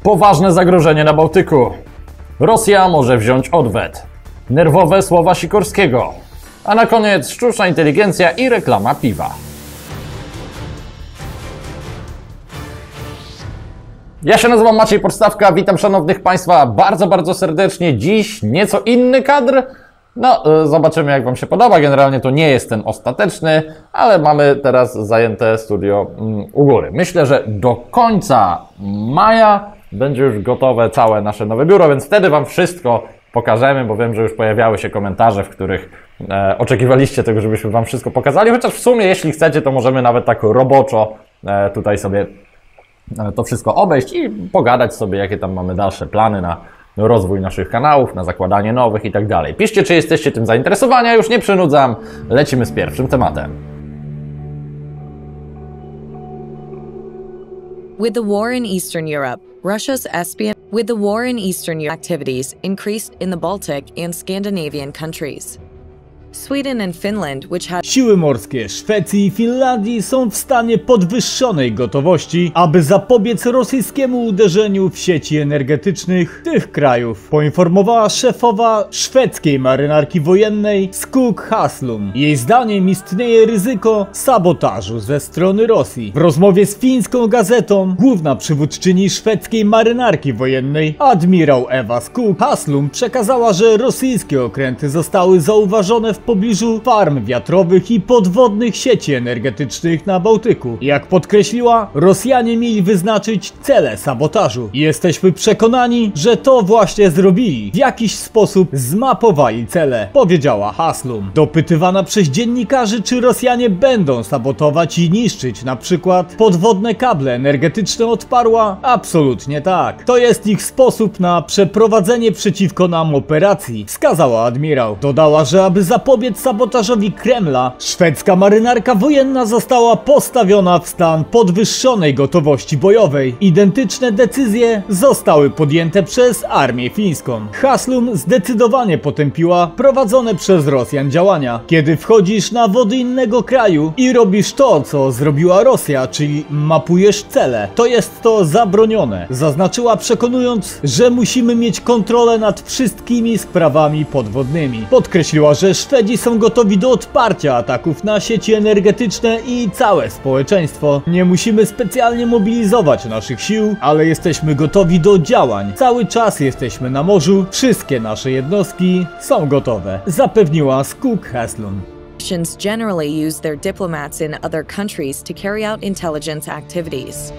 Poważne zagrożenie na Bałtyku. Rosja może wziąć odwet. Nerwowe słowa Sikorskiego. A na koniec sztuczna inteligencja i reklama piwa. Ja się nazywam Maciej Podstawka, witam szanownych Państwa bardzo serdecznie. Dziś nieco inny kadr. No, zobaczymy jak Wam się podoba. Generalnie to nie jest ten ostateczny, ale mamy teraz zajęte studio u góry. Myślę, że do końca maja będzie już gotowe całe nasze nowe biuro, więc wtedy Wam wszystko pokażemy, bo wiem, że już pojawiały się komentarze, w których oczekiwaliście tego, żebyśmy Wam wszystko pokazali, chociaż w sumie, jeśli chcecie, to możemy nawet tak roboczo tutaj sobie to wszystko obejść i pogadać sobie, jakie tam mamy dalsze plany na rozwój naszych kanałów, na zakładanie nowych i tak dalej. Piszcie, czy jesteście tym zainteresowani, ja już nie przynudzam, lecimy z pierwszym tematem. With the war in Eastern Europe, activities increased in the Baltic and Scandinavian countries. Sweden and Finland, which had Siły morskie Szwecji i Finlandii są w stanie podwyższonej gotowości, aby zapobiec rosyjskiemu uderzeniu w sieci energetycznych tych krajów, poinformowała szefowa szwedzkiej marynarki wojennej Skog Haslum. Jej zdaniem istnieje ryzyko sabotażu ze strony Rosji. W rozmowie z fińską gazetą główna przywódczyni szwedzkiej marynarki wojennej, admirał Eva Skog Haslum, przekazała, że rosyjskie okręty zostały zauważone w pobliżu farm wiatrowych i podwodnych sieci energetycznych na Bałtyku. Jak podkreśliła, Rosjanie mieli wyznaczyć cele sabotażu. Jesteśmy przekonani, że to właśnie zrobili. W jakiś sposób zmapowali cele, powiedziała Haslum. Dopytywana przez dziennikarzy, czy Rosjanie będą sabotować i niszczyć na przykład podwodne kable energetyczne, odparła: absolutnie tak. To jest ich sposób na przeprowadzenie przeciwko nam operacji, wskazała admirał. Dodała, że aby zapobiec sabotażowi Kremla, szwedzka marynarka wojenna została postawiona w stan podwyższonej gotowości bojowej. Identyczne decyzje zostały podjęte przez armię fińską. Haslum zdecydowanie potępiła prowadzone przez Rosjan działania. Kiedy wchodzisz na wody innego kraju i robisz to, co zrobiła Rosja, czyli mapujesz cele, to jest to zabronione. Zaznaczyła, przekonując, że musimy mieć kontrolę nad wszystkimi sprawami podwodnymi. Podkreśliła, że Szwedzi są gotowi do odparcia ataków na sieci energetyczne i całe społeczeństwo. Nie musimy specjalnie mobilizować naszych sił, ale jesteśmy gotowi do działań. Cały czas jesteśmy na morzu, wszystkie nasze jednostki są gotowe, zapewniła Skog Haslum. nations generally use their diplomats in other countries to carry out intelligence activities.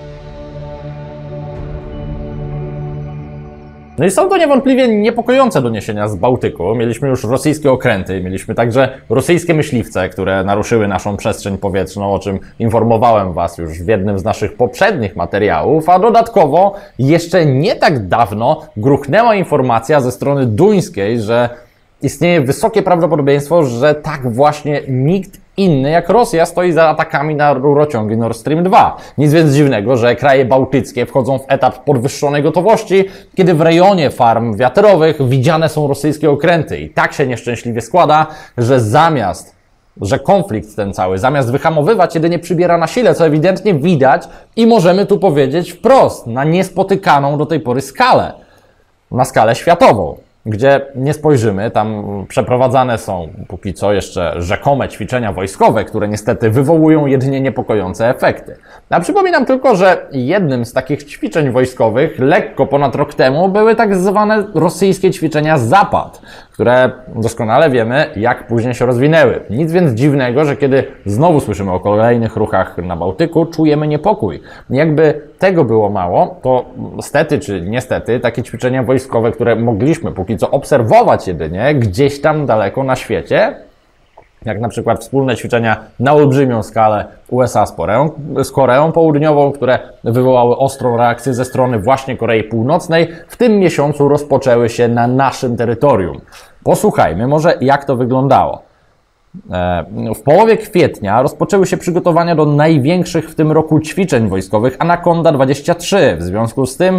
No i są to niewątpliwie niepokojące doniesienia z Bałtyku. Mieliśmy już rosyjskie okręty, mieliśmy także rosyjskie myśliwce, które naruszyły naszą przestrzeń powietrzną, o czym informowałem Was już w jednym z naszych poprzednich materiałów, a dodatkowo jeszcze nie tak dawno gruchnęła informacja ze strony duńskiej, że istnieje wysokie prawdopodobieństwo, że tak właśnie nikt inny jak Rosja stoi za atakami na rurociągi Nord Stream 2. Nic więc dziwnego, że kraje bałtyckie wchodzą w etap podwyższonej gotowości, kiedy w rejonie farm wiatrowych widziane są rosyjskie okręty. I tak się nieszczęśliwie składa, że konflikt ten cały, zamiast wyhamowywać, jedynie przybiera na sile, co ewidentnie widać i możemy tu powiedzieć wprost, na niespotykaną do tej pory skalę. Na skalę światową. Gdzie nie spojrzymy, tam przeprowadzane są póki co jeszcze rzekome ćwiczenia wojskowe, które niestety wywołują jedynie niepokojące efekty. A przypominam tylko, że jednym z takich ćwiczeń wojskowych lekko ponad rok temu były tak zwane rosyjskie ćwiczenia Zapad, które doskonale wiemy, jak później się rozwinęły. Nic więc dziwnego, że kiedy znowu słyszymy o kolejnych ruchach na Bałtyku, czujemy niepokój. Jakby tego było mało, to stety czy niestety takie ćwiczenia wojskowe, które mogliśmy póki co obserwować jedynie gdzieś tam daleko na świecie, jak na przykład wspólne ćwiczenia na olbrzymią skalę USA z Koreą Południową, które wywołały ostrą reakcję ze strony właśnie Korei Północnej, w tym miesiącu rozpoczęły się na naszym terytorium. Posłuchajmy może, jak to wyglądało. W połowie kwietnia rozpoczęły się przygotowania do największych w tym roku ćwiczeń wojskowych Anaconda 23. W związku z tym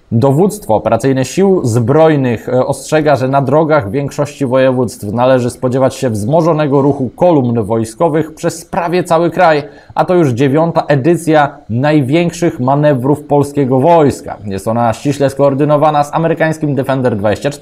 Dowództwo operacyjne Sił Zbrojnych ostrzega, że na drogach większości województw należy spodziewać się wzmożonego ruchu kolumn wojskowych przez prawie cały kraj, a to już 9. edycja największych manewrów polskiego wojska. Jest ona ściśle skoordynowana z amerykańskim Defender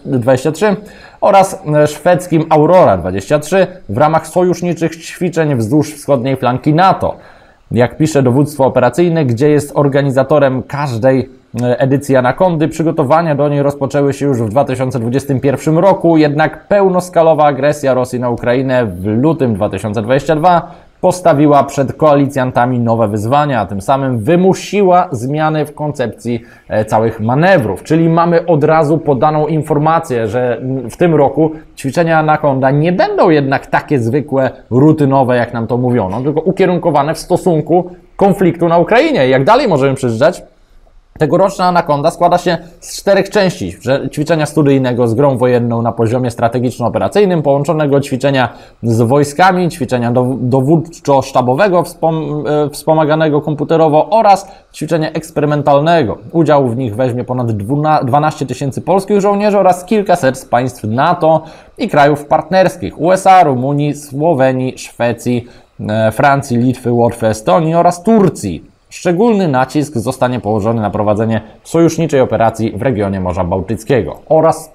23 oraz szwedzkim Aurora 23 w ramach sojuszniczych ćwiczeń wzdłuż wschodniej flanki NATO. Jak pisze dowództwo operacyjne, gdzie jest organizatorem każdej edycji Anakondy, przygotowania do niej rozpoczęły się już w 2021 roku, jednak pełnoskalowa agresja Rosji na Ukrainę w lutym 2022 postawiła przed koalicjantami nowe wyzwania, a tym samym wymusiła zmiany w koncepcji całych manewrów. Czyli mamy od razu podaną informację, że w tym roku ćwiczenia Anakonda nie będą jednak takie zwykłe, rutynowe, jak nam to mówiono, tylko ukierunkowane w stosunku konfliktu na Ukrainie. Jak dalej możemy przeczytać, tegoroczna Anakonda składa się z 4 części. Ćwiczenia studyjnego z grą wojenną na poziomie strategiczno-operacyjnym, połączonego ćwiczenia z wojskami, ćwiczenia dowódczo-sztabowego wspomaganego komputerowo oraz ćwiczenia eksperymentalnego. Udział w nich weźmie ponad 12 000 polskich żołnierzy oraz kilkaset z państw NATO i krajów partnerskich: USA, Rumunii, Słowenii, Szwecji, Francji, Litwy, Łotwy, Estonii oraz Turcji. Szczególny nacisk zostanie położony na prowadzenie sojuszniczej operacji w regionie Morza Bałtyckiego oraz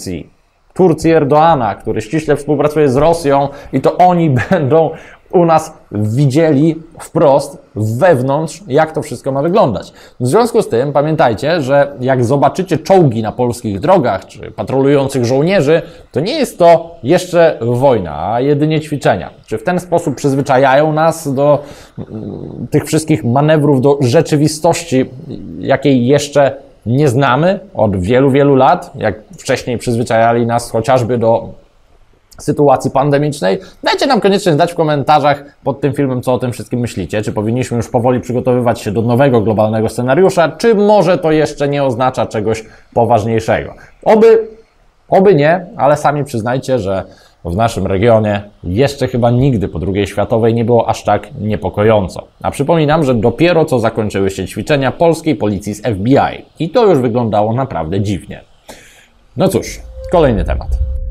Turcji Erdoana, który ściśle współpracuje z Rosją i to oni będą u nas widzieli wprost, wewnątrz, jak to wszystko ma wyglądać. W związku z tym pamiętajcie, że jak zobaczycie czołgi na polskich drogach, czy patrolujących żołnierzy, to nie jest to jeszcze wojna, a jedynie ćwiczenia. Czy w ten sposób przyzwyczajają nas do tych wszystkich manewrów, do rzeczywistości, jakiej jeszcze nie znamy od wielu, wielu lat, jak wcześniej przyzwyczajali nas chociażby do sytuacji pandemicznej? Dajcie nam koniecznie znać w komentarzach pod tym filmem, co o tym wszystkim myślicie. Czy powinniśmy już powoli przygotowywać się do nowego globalnego scenariusza, czy może to jeszcze nie oznacza czegoś poważniejszego? Oby nie, ale sami przyznajcie, że w naszym regionie jeszcze chyba nigdy po II światowej nie było aż tak niepokojąco. A przypominam, że dopiero co zakończyły się ćwiczenia polskiej policji z FBI i to już wyglądało naprawdę dziwnie. No cóż, kolejny temat.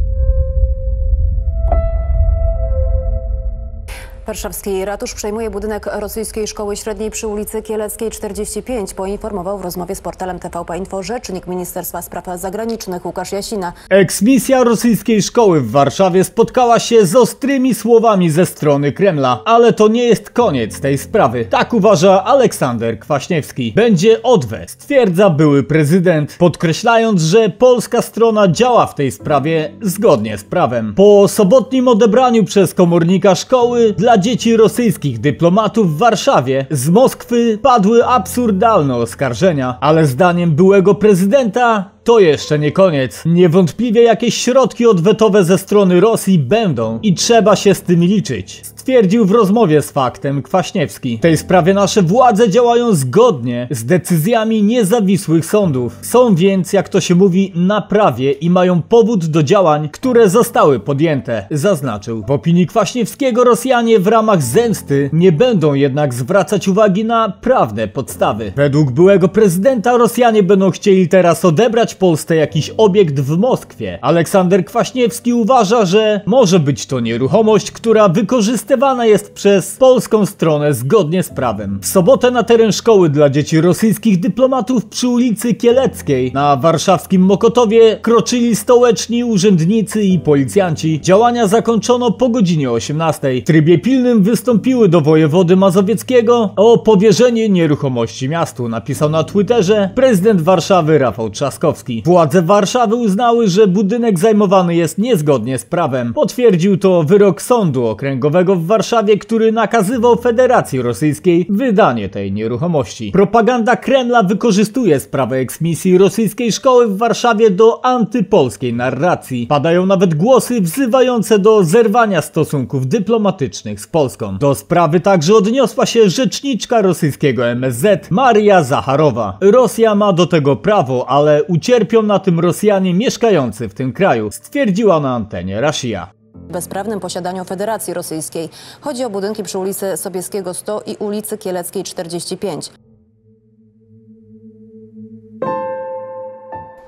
Warszawski ratusz przejmuje budynek rosyjskiej szkoły średniej przy ulicy Kieleckiej 45, poinformował w rozmowie z portalem TVP Info rzecznik Ministerstwa Spraw Zagranicznych Łukasz Jasina. Eksmisja rosyjskiej szkoły w Warszawie spotkała się z ostrymi słowami ze strony Kremla, ale to nie jest koniec tej sprawy. Tak uważa Aleksander Kwaśniewski. Będzie odwet, stwierdza były prezydent, podkreślając, że polska strona działa w tej sprawie zgodnie z prawem. Po sobotnim odebraniu przez komornika szkoły dla dzieci rosyjskich dyplomatów w Warszawie z Moskwy padły absurdalne oskarżenia, ale zdaniem byłego prezydenta to jeszcze nie koniec. Niewątpliwie jakieś środki odwetowe ze strony Rosji będą i trzeba się z tym liczyć, stwierdził w rozmowie z Faktem Kwaśniewski. W tej sprawie nasze władze działają zgodnie z decyzjami niezawisłych sądów. Są więc, jak to się mówi, na prawie i mają powód do działań, które zostały podjęte, zaznaczył. W opinii Kwaśniewskiego Rosjanie w ramach zemsty nie będą jednak zwracać uwagi na prawne podstawy. Według byłego prezydenta Rosjanie będą chcieli teraz odebrać Polsce jakiś obiekt w Moskwie. Aleksander Kwaśniewski uważa, że może być to nieruchomość, która wykorzystywana jest przez polską stronę zgodnie z prawem. W sobotę na teren szkoły dla dzieci rosyjskich dyplomatów przy ulicy Kieleckiej na warszawskim Mokotowie kroczyli stołeczni urzędnicy i policjanci. Działania zakończono po godzinie 18. W trybie pilnym wystąpiły do wojewody mazowieckiego o powierzenie nieruchomości miastu, napisał na Twitterze prezydent Warszawy Rafał Trzaskowski. Władze Warszawy uznały, że budynek zajmowany jest niezgodnie z prawem. Potwierdził to wyrok Sądu Okręgowego w Warszawie, który nakazywał Federacji Rosyjskiej wydanie tej nieruchomości. Propaganda Kremla wykorzystuje sprawę eksmisji rosyjskiej szkoły w Warszawie do antypolskiej narracji. Padają nawet głosy wzywające do zerwania stosunków dyplomatycznych z Polską. Do sprawy także odniosła się rzeczniczka rosyjskiego MSZ Maria Zacharowa. Rosja ma do tego prawo, ale ucierpią na tym Rosjanie mieszkający w tym kraju, stwierdziła na antenie Russia. Bezprawnym posiadaniu Federacji Rosyjskiej. Chodzi o budynki przy ulicy Sobieskiego 100 i ulicy Kieleckiej 45.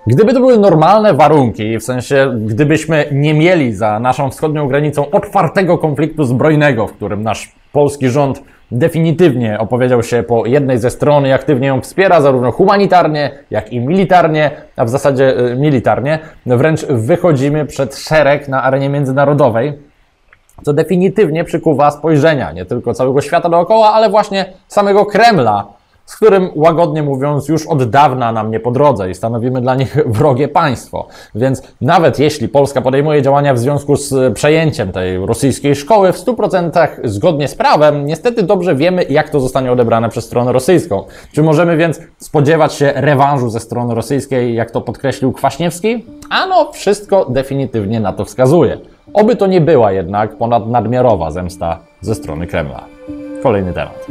Gdyby to były normalne warunki, w sensie gdybyśmy nie mieli za naszą wschodnią granicą otwartego konfliktu zbrojnego, w którym nasz polski rząd definitywnie opowiedział się po jednej ze stron i aktywnie ją wspiera, zarówno humanitarnie, jak i militarnie, a w zasadzie militarnie, wręcz wychodzimy przed szereg na arenie międzynarodowej, co definitywnie przykuwa spojrzenia nie tylko całego świata dookoła, ale właśnie samego Kremla, z którym, łagodnie mówiąc, już od dawna nam nie po drodze i stanowimy dla nich wrogie państwo. Więc nawet jeśli Polska podejmuje działania w związku z przejęciem tej rosyjskiej szkoły w 100% zgodnie z prawem, niestety dobrze wiemy, jak to zostanie odebrane przez stronę rosyjską. Czy możemy więc spodziewać się rewanżu ze strony rosyjskiej, jak to podkreślił Kwaśniewski? Ano, wszystko definitywnie na to wskazuje. Oby to nie była jednak ponadnadmiarowa zemsta ze strony Kremla. Kolejny temat.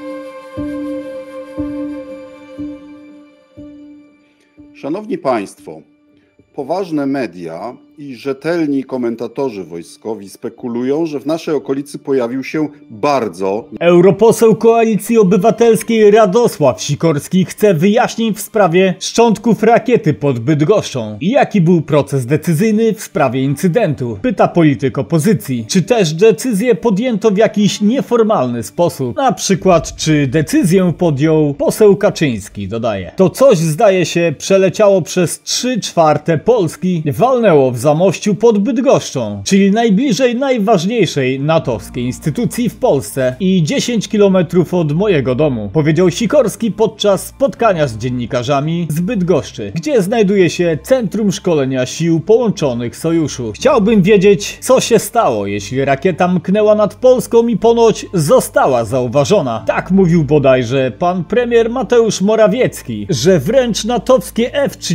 Szanowni Państwo, poważne media i rzetelni komentatorzy wojskowi spekulują, że w naszej okolicy pojawił się bardzo... Europoseł Koalicji Obywatelskiej Radosław Sikorski chce wyjaśnień w sprawie szczątków rakiety pod Bydgoszczą. Jaki był proces decyzyjny w sprawie incydentu? Pyta polityk opozycji. Czy też decyzję podjęto w jakiś nieformalny sposób? Na przykład, czy decyzję podjął poseł Kaczyński, dodaje. To coś, zdaje się, przeleciało przez 3/4 Polski, walnęło w Zamościu pod Bydgoszczą, czyli najbliżej najważniejszej natowskiej instytucji w Polsce i 10 km od mojego domu, powiedział Sikorski podczas spotkania z dziennikarzami z Bydgoszczy, gdzie znajduje się Centrum Szkolenia Sił Połączonych Sojuszu. Chciałbym wiedzieć, co się stało, jeśli rakieta mknęła nad Polską i ponoć została zauważona. Tak mówił bodajże pan premier Mateusz Morawiecki, że wręcz natowskie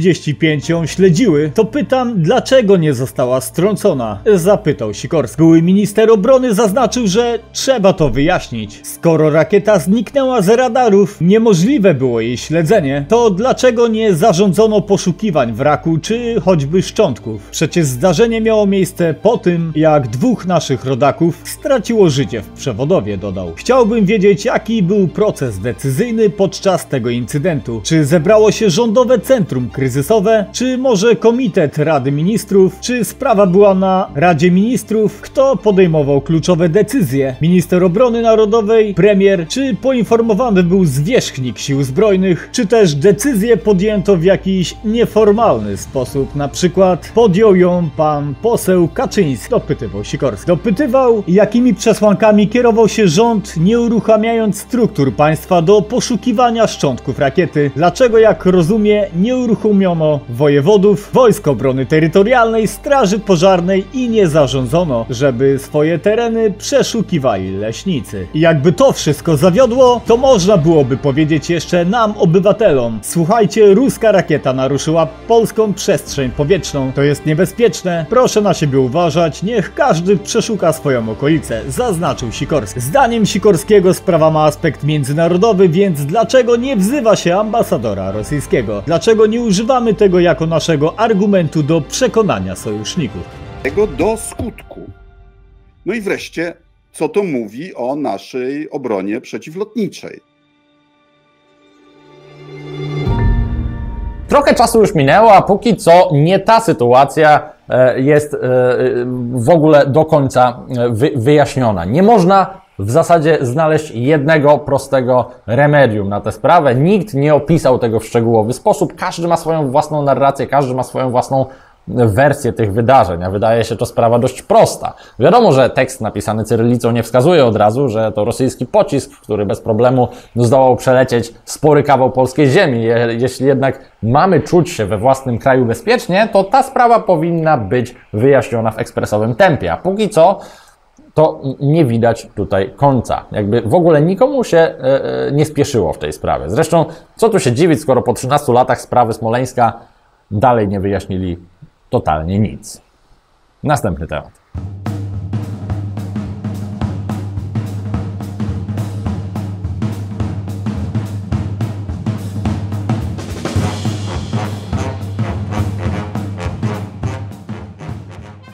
F-35 ją śledziły. To pytam, dlaczego nie została strącona? Zapytał Sikorski. Były minister obrony zaznaczył, że trzeba to wyjaśnić. Skoro rakieta zniknęła z radarów, niemożliwe było jej śledzenie, to dlaczego nie zarządzono poszukiwań wraku czy choćby szczątków? Przecież zdarzenie miało miejsce po tym, jak 2 naszych rodaków straciło życie w przewodowie, dodał. Chciałbym wiedzieć, jaki był proces decyzyjny podczas tego incydentu. Czy zebrało się rządowe centrum kryzysowe, czy może komitet Rady Ministrów, czy sprawa była na Radzie Ministrów, kto podejmował kluczowe decyzje? Minister Obrony Narodowej, premier, czy poinformowany był zwierzchnik Sił Zbrojnych, czy też decyzję podjęto w jakiś nieformalny sposób, na przykład podjął ją pan poseł Kaczyński, dopytywał Sikorski. Dopytywał, jakimi przesłankami kierował się rząd, nie uruchamiając struktur państwa do poszukiwania szczątków rakiety. Dlaczego, jak rozumie, nie uruchomiono wojewodów, Wojsk Obrony Terytorialnej, Straży Pożarnej i nie zarządzono, żeby swoje tereny przeszukiwali leśnicy. I jakby to wszystko zawiodło, to można byłoby powiedzieć jeszcze nam, obywatelom: słuchajcie, ruska rakieta naruszyła polską przestrzeń powietrzną. To jest niebezpieczne, proszę na siebie uważać, niech każdy przeszuka swoją okolicę, zaznaczył Sikorski. Zdaniem Sikorskiego sprawa ma aspekt międzynarodowy, więc dlaczego nie wzywa się ambasadora rosyjskiego? Dlaczego nie używamy tego jako naszego argumentu do przekonania sojuszników? Tego do skutku. No i wreszcie, co to mówi o naszej obronie przeciwlotniczej? Trochę czasu już minęło, a póki co nie ta sytuacja jest w ogóle do końca wyjaśniona. Nie można w zasadzie znaleźć jednego prostego remedium na tę sprawę. Nikt nie opisał tego w szczegółowy sposób. Każdy ma swoją własną narrację, każdy ma swoją własną wersję tych wydarzeń, a wydaje się to sprawa dość prosta. Wiadomo, że tekst napisany cyrylicą nie wskazuje od razu, że to rosyjski pocisk, który bez problemu zdołał przelecieć spory kawał polskiej ziemi. Jeśli jednak mamy czuć się we własnym kraju bezpiecznie, to ta sprawa powinna być wyjaśniona w ekspresowym tempie, a póki co to nie widać tutaj końca. Jakby w ogóle nikomu się nie spieszyło w tej sprawie. Zresztą, co tu się dziwić, skoro po 13 latach sprawy Smoleńska dalej nie wyjaśnili totalnie nic. Następny temat.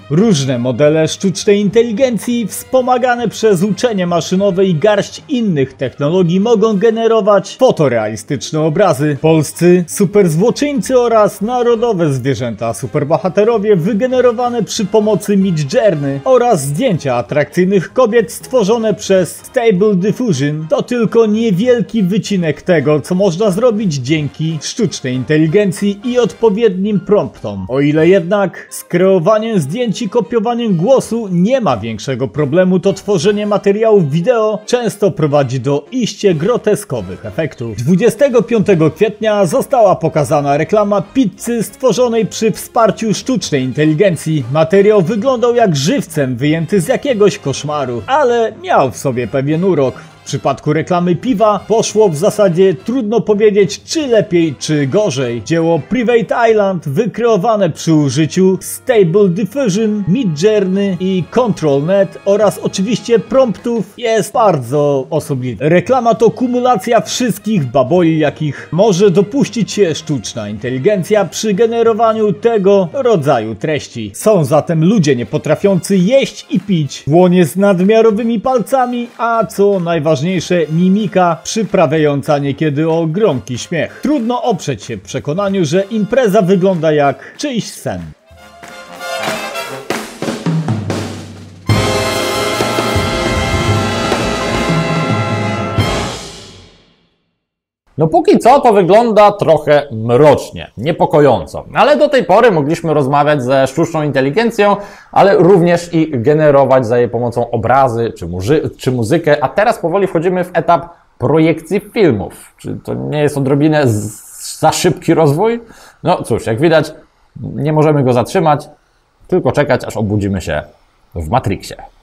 Różne modele sztucznej inteligencji wspomagane przez uczenie maszynowe i garść innych technologii mogą generować fotorealistyczne obrazy. Polscy superzłoczyńcy oraz narodowe zwierzęta superbohaterowie wygenerowane przy pomocy Midjourney oraz zdjęcia atrakcyjnych kobiet stworzone przez Stable Diffusion to tylko niewielki wycinek tego, co można zrobić dzięki sztucznej inteligencji i odpowiednim promptom. O ile jednak z kreowaniem zdjęć i kopiowaniem głosu nie ma większego problemu, to tworzenie materiałów wideo często prowadzi do iście groteskowych efektów. 25 kwietnia została pokazana reklama pizzy stworzonej przy wsparciu sztucznej inteligencji. Materiał wyglądał jak żywcem wyjęty z jakiegoś koszmaru, ale miał w sobie pewien urok. W przypadku reklamy piwa poszło w zasadzie trudno powiedzieć, czy lepiej, czy gorzej. Dzieło Private Island, wykreowane przy użyciu Stable Diffusion, Midjourney i Control.net oraz oczywiście promptów, jest bardzo osobliwe. Reklama to kumulacja wszystkich baboli, jakich może dopuścić się sztuczna inteligencja przy generowaniu tego rodzaju treści. Są zatem ludzie niepotrafiący jeść i pić, dłonie z nadmiarowymi palcami, a co najważniejsze, mimika przyprawiająca niekiedy o gromki śmiech. Trudno oprzeć się przekonaniu, że impreza wygląda jak czyjś sen. No póki co to wygląda trochę mrocznie, niepokojąco, ale do tej pory mogliśmy rozmawiać ze sztuczną inteligencją, ale również i generować za jej pomocą obrazy czy muzykę, a teraz powoli wchodzimy w etap projekcji filmów. Czy to nie jest odrobinę za szybki rozwój? No cóż, jak widać, nie możemy go zatrzymać, tylko czekać, aż obudzimy się w Matrixie.